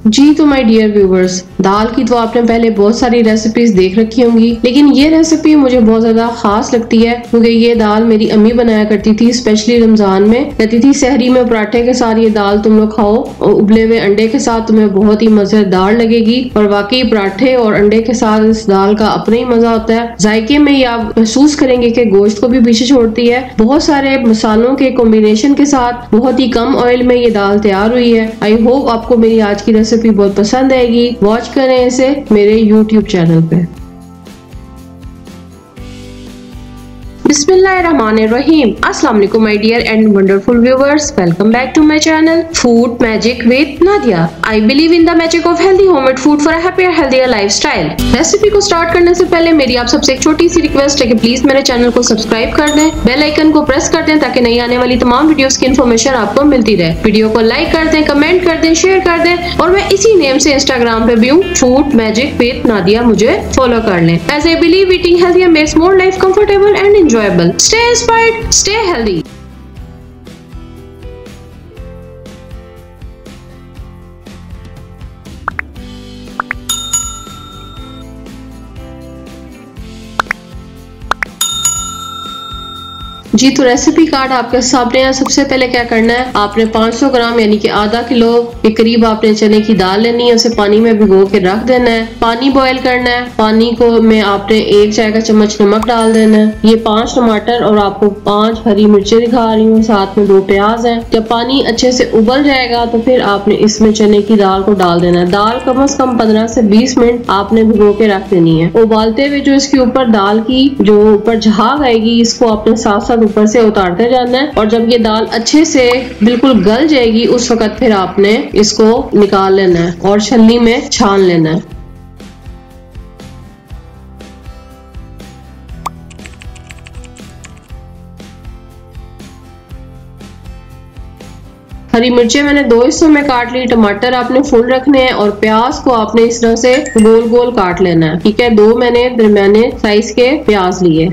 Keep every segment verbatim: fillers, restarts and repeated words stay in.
जी तो my dear viewers, दाल की तो आपने पहले बहुत सारी रेसिपीज देख रखी होंगी, लेकिन ये रेसिपी मुझे बहुत ज्यादा खास लगती है क्योंकि ये दाल मेरी अम्मी बनाया करती थी, स्पेशली रमजान में। कहती थी सहरी में पराठे के साथ ये दाल तुम लोग खाओ और उबले हुए अंडे के साथ तुम्हें बहुत ही मजेदार लगेगी। और वाकई पराठे और अंडे के साथ इस दाल का अपना ही मजा होता है। जायके में ये आप महसूस करेंगे कि गोश्त को भी पीछे छोड़ती है। बहुत सारे मसालों के कॉम्बिनेशन के साथ बहुत ही कम ऑयल में ये दाल तैयार हुई है। आई होप आपको मेरी आज की रेसिपी बहुत पसंद आएगी। वॉच करें इसे मेरे यूट्यूब चैनल पे। बिस्मिल्लाहिर्रहमानिर्रहीम। अस्सलाम वालेकुम my dear and wonderful viewers, welcome back to my channel food magic with Nadia. I believe in the magic of healthy homemade food for a happier healthier lifestyle. Recipe को start करने से पहले मेरी आप सबसे एक छोटी सी रिक्वेस्ट है कि प्लीज मेरे चैनल को सब्सक्राइब कर दें, बेल आइकन को प्रेस कर दें ताकि नई आने वाली तमाम वीडियोस की इन्फॉर्मेशन आपको मिलती रहे। वीडियो को लाइक कर दें, कमेंट कर दें, शेयर कर दें और मैं इसी नेम से इंस्टाग्राम पे भी हूँ, फूड मैजिक विद नादिया, मुझे फॉलो कर लें। As I believe eating healthy makes more life comfortable and enjoyable. Stay inspired, stay healthy. जी तो रेसिपी कार्ड आपके सामने है। सबसे पहले क्या करना है, आपने पाँच सौ ग्राम यानी कि आधा किलो के करीब आपने चने की दाल लेनी है। उसे पानी में भिगो के रख देना है। पानी बॉयल करना है। पानी को में आपने एक चाय का चम्मच नमक डाल देना है। ये पांच टमाटर और आपको पांच हरी मिर्चें दिखा रही हूँ, साथ में दो प्याज है। जब पानी अच्छे से उबल जाएगा तो फिर आपने इसमें चने की दाल को डाल देना है। दाल कम अज कम पंद्रह से बीस मिनट आपने भिगो के रख देनी है। उबालते हुए जो इसके ऊपर दाल की जो ऊपर झाग आएगी, इसको आपने साथ साथ ऊपर से उतारते जाना है। और जब ये दाल अच्छे से बिल्कुल गल जाएगी उस वक्त फिर आपने इसको निकाल लेना है और छलनी में छान लेना है। हरी मिर्चें मैंने दो हिस्सों में काट ली। टमाटर आपने फुल रखने हैं और प्याज को आपने इस तरह से गोल गोल काट लेना है। ठीक है, दो मैंने दरमियाने साइज के प्याज लिए।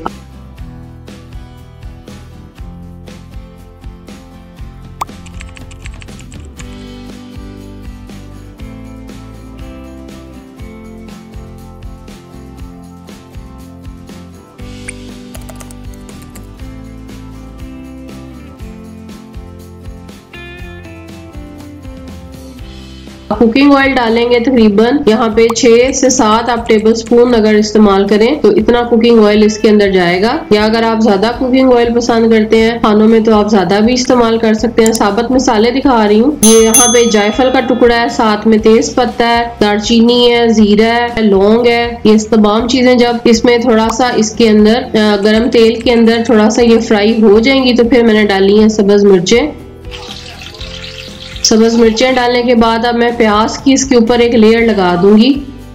कुकिंग ऑयल डालेंगे तकरीबन यहाँ पे छह से सात आप टेबल स्पून अगर इस्तेमाल करें तो इतना कुकिंग ऑयल इसके अंदर जाएगा। या अगर आप ज्यादा कुकिंग ऑयल पसंद करते हैं खानों में तो आप ज्यादा भी इस्तेमाल कर सकते हैं। साबुत मसाले दिखा रही हूँ। ये यहाँ पे जायफल का टुकड़ा है, साथ में तेज पत्ता है, दालचीनी है, जीरा है, लौंग है। ये तमाम चीजें जब इसमें थोड़ा सा इसके अंदर गर्म तेल के अंदर थोड़ा सा ये फ्राई हो जाएंगी तो फिर मैंने डाली है सब्ज मिर्चें। सब्ज मिर्चें डालने के बाद अब मैं प्याज की इसके ऊपर एक लेयर लगा दूंगी।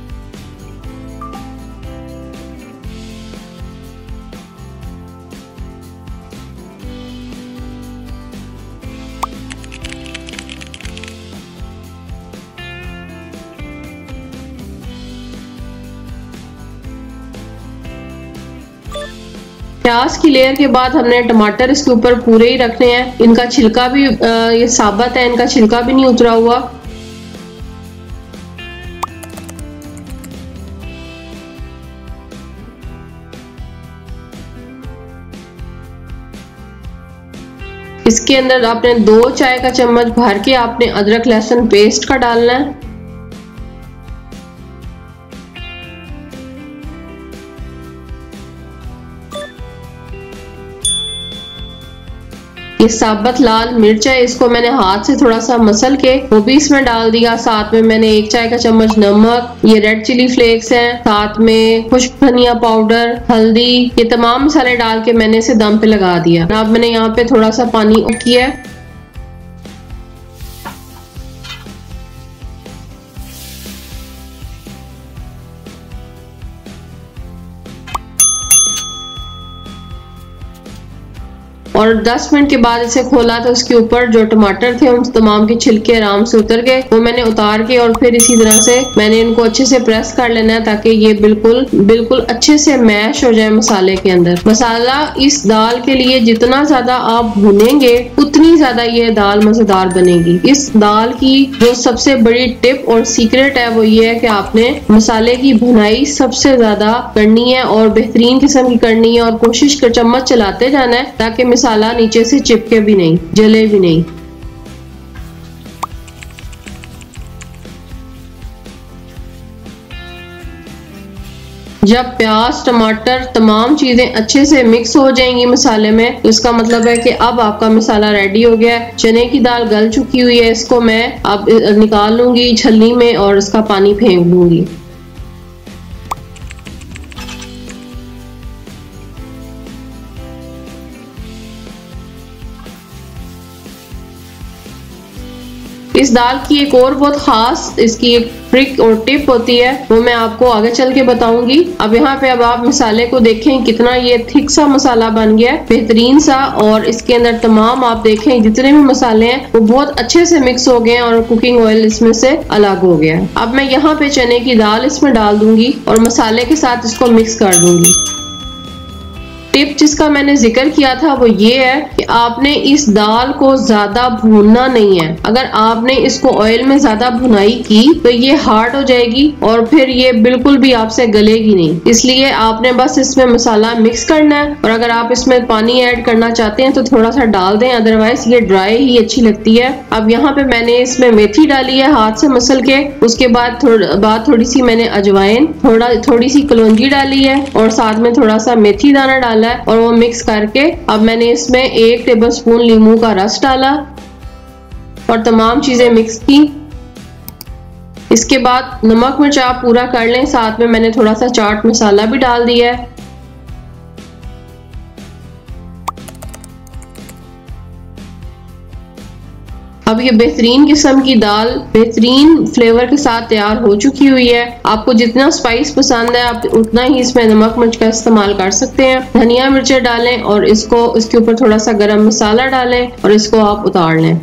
प्याज की लेयर के बाद हमने टमाटर इसके ऊपर पूरे ही रखने हैं। इनका छिलका भी आ, ये साबुत है, इनका छिलका भी नहीं उतरा हुआ। इसके अंदर आपने दो चाय का चम्मच भर के आपने अदरक लहसुन पेस्ट का डालना है। ये साबुत लाल मिर्च है, इसको मैंने हाथ से थोड़ा सा मसल के वो भी इसमें डाल दिया। साथ में मैंने एक चाय का चम्मच नमक, ये रेड चिली फ्लेक्स हैं, साथ में खुश्क धनिया पाउडर, हल्दी, ये तमाम मसाले डाल के मैंने इसे दम पे लगा दिया। अब मैंने यहाँ पे थोड़ा सा पानी किया है। और दस मिनट के बाद इसे खोला तो उसके ऊपर जो टमाटर थे उन तमाम के छिलके आराम से उतर गए। वो मैंने उतार के और फिर इसी तरह से मैंने इनको अच्छे से प्रेस कर लेना है ताकि ये बिल्कुल बिल्कुल अच्छे से मैश हो जाए मसाले के अंदर। मसाला इस दाल के लिए जितना ज्यादा आप भुनेंगे उतनी ज्यादा ये दाल मजेदार बनेगी। इस दाल की जो सबसे बड़ी टिप और सीक्रेट है वो ये है कि आपने मसाले की भुनाई सबसे ज्यादा करनी है और बेहतरीन किस्म की करनी है और कोशिश कर चम्मच चलाते जाना है ताकि मसाला नीचे से चिपके भी नहीं, जले भी नहीं। जब प्याज टमाटर तमाम चीजें अच्छे से मिक्स हो जाएंगी मसाले में तो इसका मतलब है कि अब आपका मसाला रेडी हो गया है। चने की दाल गल चुकी हुई है, इसको मैं अब निकाल लूंगी छलनी में और इसका पानी फेंक दूंगी। इस दाल की एक और बहुत खास इसकी एक ट्रिक और टिप होती है, वो मैं आपको आगे चल के बताऊंगी। अब यहाँ पे अब आप मसाले को देखें कितना ये थिक सा मसाला बन गया है, बेहतरीन सा, और इसके अंदर तमाम आप देखें जितने भी मसाले हैं वो बहुत अच्छे से मिक्स हो गए हैं और कुकिंग ऑयल इसमें से अलग हो गया है। अब मैं यहाँ पे चने की दाल इसमें डाल दूंगी और मसाले के साथ इसको मिक्स कर दूंगी। टिप जिसका मैंने जिक्र किया था वो ये है कि आपने इस दाल को ज्यादा भूनना नहीं है। अगर आपने इसको ऑयल में ज्यादा भुनाई की तो ये हार्ड हो जाएगी और फिर ये बिल्कुल भी आपसे गलेगी नहीं। इसलिए आपने बस इसमें मसाला मिक्स करना है और अगर आप इसमें पानी ऐड करना चाहते हैं तो थोड़ा सा डाल दें, अदरवाइज ये ड्राई ही अच्छी लगती है। अब यहाँ पे मैंने इसमें मेथी डाली है हाथ से मसल के, उसके बाद थोड़ा बाद थोड़ी सी मैंने अजवाइन, थोड़ा थोड़ी सी कलौंजी डाली है और साथ में थोड़ा सा मेथी दाना डाला और वो मिक्स करके अब मैंने इसमें एक टेबलस्पून नींबू का रस डाला और तमाम चीजें मिक्स की। इसके बाद नमक मिर्च आप पूरा कर लें, साथ में मैंने थोड़ा सा चाट मसाला भी डाल दिया है। अब ये बेहतरीन किस्म की दाल बेहतरीन फ्लेवर के साथ तैयार हो चुकी हुई है। आपको जितना स्पाइस पसंद है आप उतना ही इसमें नमक मिर्च का इस्तेमाल कर सकते हैं। धनिया मिर्चें डालें और इसको इसके ऊपर थोड़ा सा गरम मसाला डालें और इसको आप उतार लें।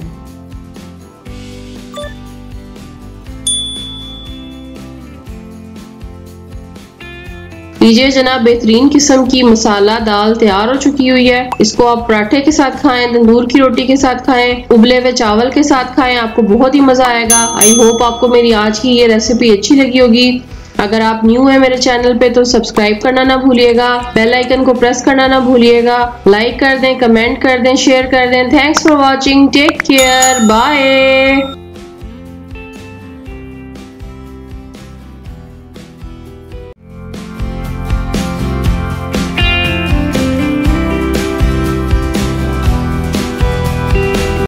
लीजिए जनाब, बेहतरीन किस्म की मसाला दाल तैयार हो चुकी हुई है। इसको आप पराठे के साथ खाएं, तंदूर की रोटी के साथ खाएं, उबले हुए चावल के साथ खाएं, आपको बहुत ही मजा आएगा। आई होप आपको मेरी आज की ये रेसिपी अच्छी लगी होगी। अगर आप न्यू है मेरे चैनल पे तो सब्सक्राइब करना ना भूलिएगा, बेल आइकन को प्रेस करना ना भूलिएगा, लाइक कर दें, कमेंट कर दें, शेयर कर दें। Thanks for watching, take care, bye.